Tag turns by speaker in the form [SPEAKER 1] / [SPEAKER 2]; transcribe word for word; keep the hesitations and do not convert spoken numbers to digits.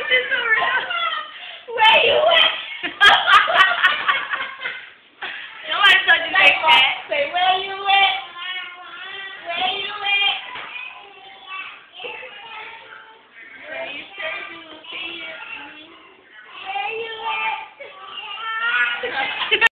[SPEAKER 1] this is so real.
[SPEAKER 2] Where you at?
[SPEAKER 1] Nobody told you to say that.
[SPEAKER 2] Say, where you at?